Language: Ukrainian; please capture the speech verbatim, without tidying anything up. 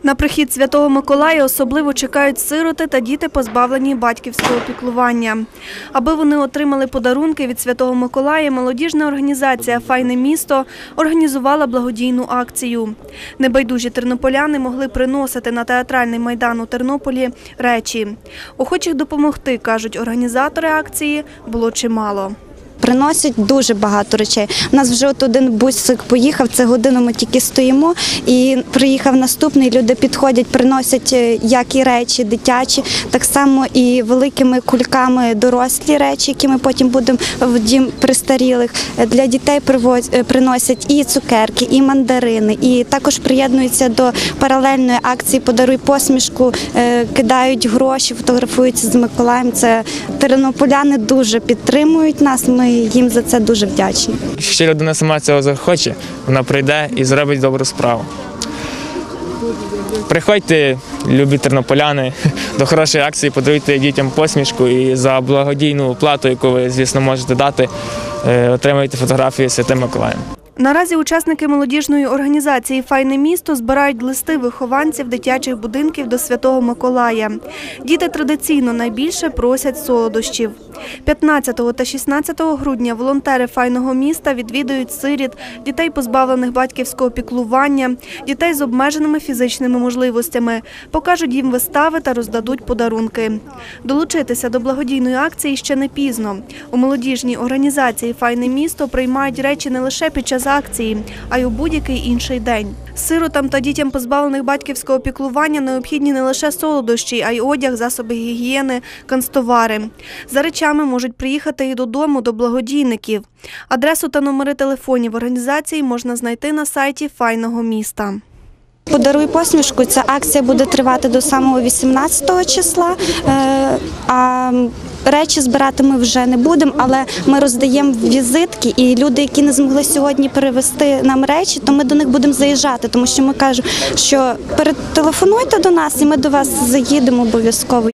На прихід Святого Миколая особливо чекають сироти та діти, позбавлені батьківського піклування. Аби вони отримали подарунки від Святого Миколая, молодіжна організація «Файне місто» організувала благодійну акцію. Небайдужі тернополяни могли приносити на театральний майдан у Тернополі речі. Охочих допомогти, кажуть організатори акції, було чимало. Приносять дуже багато речей. У нас вже от один бусик поїхав, це годину ми тільки стоїмо, і приїхав наступний, люди підходять, приносять як і речі дитячі, так само і великими кульками дорослі речі, які ми потім будемо в дім престарілих. Для дітей приносять і цукерки, і мандарини, і також приєднуються до паралельної акції «Подаруй посмішку», кидають гроші, фотографуються з Миколаєм. Це тернополяни дуже підтримують нас. Ми їм за це дуже вдячні. Якщо людина сама цього захоче, вона прийде і зробить добру справу. Приходьте, любі тернополяни, до хорошої акції, подаруйте дітям посмішку і за благодійну плату, яку ви, звісно, можете дати, отримайте фотографії з Святим Миколаєм. Наразі учасники молодіжної організації «Файне місто» збирають листи вихованців дитячих будинків до Святого Миколая. Діти традиційно найбільше просять солодощів. п'ятнадцятого та шістнадцятого грудня волонтери «Файного міста» відвідують сиріт, дітей, позбавлених батьківського піклування, дітей з обмеженими фізичними можливостями, покажуть їм вистави та роздадуть подарунки. Долучитися до благодійної акції ще не пізно. У молодіжній організації «Файне місто» приймають речі не лише під час акції, а й у будь-який інший день. Сиротам та дітям, позбавлених батьківського піклування, необхідні не лише солодощі, а й одяг, засоби гігієни, канцтовари. За речами можуть приїхати і додому до благодійників. Адресу та номери телефонів організації можна знайти на сайті «Файного міста». «Подаруй посмішку» – ця акція буде тривати до самого вісімнадцятого числа, а речі збирати ми вже не будемо, але ми роздаємо візитки, і люди, які не змогли сьогодні перевезти нам речі, то ми до них будемо заїжджати, тому що ми кажемо, що перетелефонуйте до нас і ми до вас заїдемо обов'язково.